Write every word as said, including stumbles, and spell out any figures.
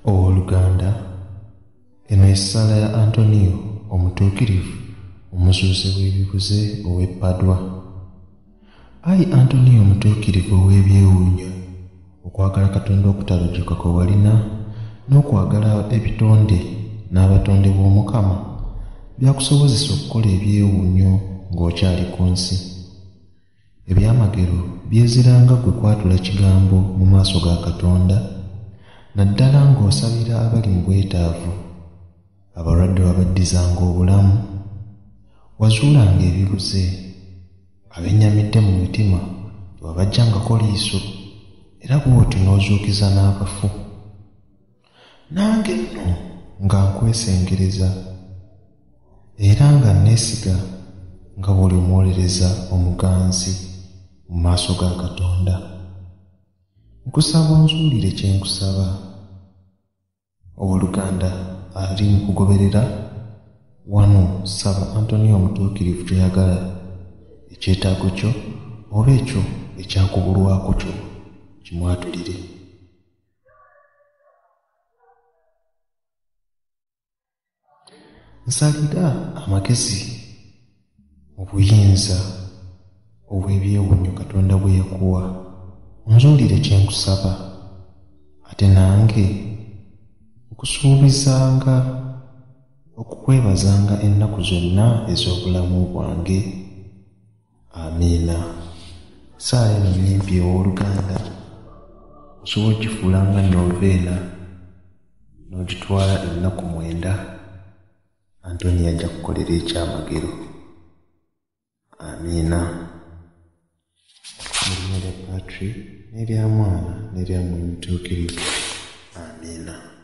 Owooluganda, eno essala ya Antonio omutuukirivu omuzuuze w'ebibuze ow'Eppadwa. Ayi Antonio omutuukirivu ow'ebyewuunyo, okwagala Katonda okutalagjuka kwe walina n'okwagala ebitonde n'abatonde b'Omukama byakusobozesa okukola ebyewuunyo ng'okyali ku nsi. Ebyamagero byeziranga gwe kwatula kigambo mu maaso ga Katonda, naddala ng'osabira abali mu bwetaavu, abalwadde wabaddizanga obulamu, wazuulanga ebibuze, abennyamidde mu mitima wabajjangako liiso, era bw'otyo n'ozuukiza n'abafu. Nange nno nga nkwesengereza era nga neesiga nga buli omwolereza omuganzi mu maaso ga Katonda. Nkusaba onzuulire kye nkusaba. Owooluganda ali mu kugoberera wano saba Antonio omutuukirivu ky'oyagala, ekyetaago kyo oba ekyo ekyakubulwako kyo kimwatulire. Nsalira amagezi mu buyinza obw'ebyewuunyo Katonda bwe yakuwa, onzuulire kye nkusaba, ate nange nkusuubizanga okukwebazanga ennaku zonna ez'obulamu bwange. Amiina. Essaawa eno nnyimpi owooluganda, osobola ogifuulanga noveena n'ogitwala ennaku mwenda. Antonio ajja kukolera ekyamagero. Amiina. Mu linnya lya Patri n'erya Mwana n'erya Mwoyo Mutuukirivu. Amiina.